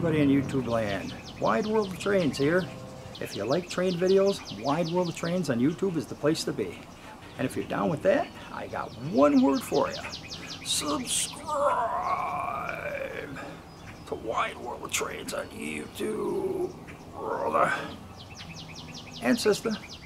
everybody in YouTube land. Wide World of Trains here. If you like train videos, Wide World of Trains on YouTube is the place to be. And if you're down with that, I got one word for you. Subscribe to Wide World of Trains on YouTube, brother and sister.